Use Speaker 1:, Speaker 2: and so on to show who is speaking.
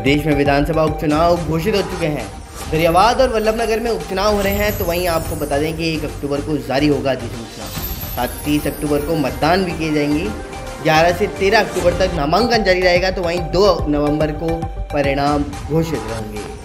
Speaker 1: प्रदेश में विधानसभा उपचुनाव घोषित हो चुके हैं। गरियावाद और वल्लभनगर में उपचुनाव हो रहे हैं। तो वहीं आपको बता दें कि 1 अक्टूबर को जारी होगा अधिसूचना, साथ 30 अक्टूबर को मतदान भी किए जाएंगे। 11 से 13 अक्टूबर तक नामांकन जारी रहेगा। तो वहीं 2 नवंबर को परिणाम घोषित होंगे।